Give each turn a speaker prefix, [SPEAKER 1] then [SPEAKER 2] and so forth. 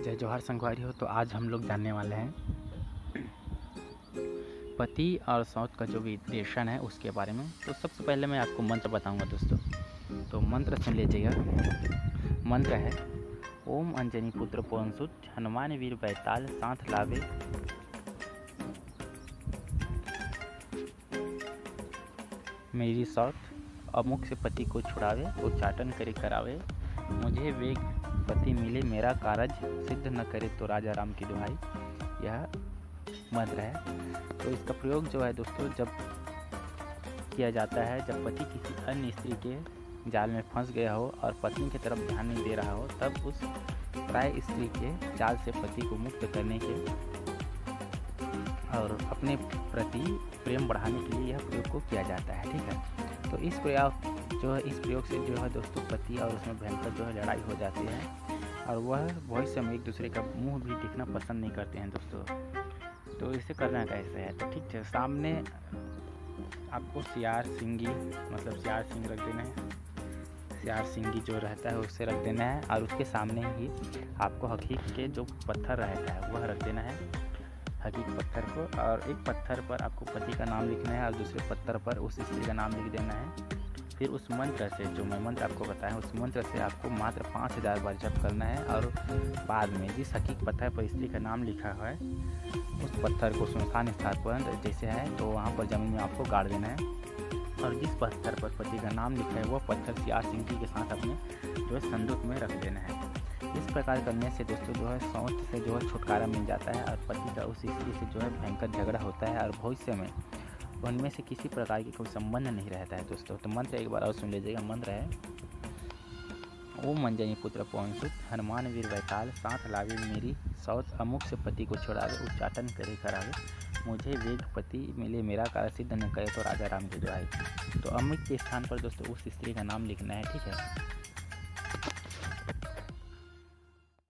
[SPEAKER 1] जय जोहार संगवारी हो। तो आज हम लोग जानने वाले हैं पति और सौत का जो भी रिलेशन है उसके बारे में। तो सबसे पहले मैं आपको मंत्र बताऊंगा दोस्तों, तो मंत्र सुन लीजिएगा। मंत्र है ओम अंजनी पुत्र पवनसुत हनुमान वीर बैताल साथ लावे मेरी सौत अमुक से पति को छुड़ावे उच्चाटन करे करावे मुझे वेग पति मिले मेरा कारज सिद्ध न करे तो राजा राम की दुहाई। यह मंत्र है। तो इसका प्रयोग जो है दोस्तों जब किया जाता है जब पति किसी अन्य स्त्री के जाल में फंस गया हो और पत्नी की तरफ ध्यान नहीं दे रहा हो, तब उस प्राय स्त्री के जाल से पति को मुक्त करने के और अपने प्रति प्रेम बढ़ाने के लिए यह प्रयोग को किया जाता है। ठीक है, तो इस प्रयोग से जो है दोस्तों पति और उसमें भयंकर जो है लड़ाई हो जाती है और वह भविष्य में एक दूसरे का मुंह भी देखना पसंद नहीं करते हैं दोस्तों। तो इसे करना कैसे है, तो ठीक है, सामने आपको सियार सिंगी मतलब सियार सिंग रख देना है। सियार सिंगी जो रहता है उससे रख देना है और उसके सामने ही आपको हकीक के जो पत्थर रहता है वह रख देना है, हकीक पत्थर को। और एक पत्थर पर आपको पति का नाम लिखना है और दूसरे पत्थर पर उस स्त्री का नाम लिख देना है। फिर उस मंत्र से जो मैं मंत्र आपको बताया उस मंत्र से आपको मात्र 5000 बार जप करना है और बाद में जिस हकीक पत्थर पर स्त्री का नाम लिखा है उस पत्थर को सुनसान स्थान पर जैसे है तो वहाँ पर जमीन में आपको गाड़ देना है और जिस पत्थर पर पति का नाम लिखा है वह पत्थर सियार सिंगी के साथ अपने जो है संदूक में रख देना है। इस प्रकार करने से दोस्तों जो है सौत से जो है छुटकारा मिल जाता है और पति का उस स्त्री से जो है भयंकर झगड़ा होता है और भविष्य में उनमें से किसी प्रकार की कोई संबंध नहीं रहता है दोस्तों। तो मंत्र एक बार और सुन लीजिएगा। मंत्र है ओम अंजनी पुत्र पवनसुत हनुमान वीर बैताल साथ लावे मेरी सौत अमुक से पति को छुड़ावे उच्चाटन करे करावे मुझे वेग पति मिले मेरा कार्य सिद्ध न करे तो राजा राम की दुहाई। तो अमुक के स्थान पर दोस्तों उस स्त्री का नाम लिखना है। ठीक है।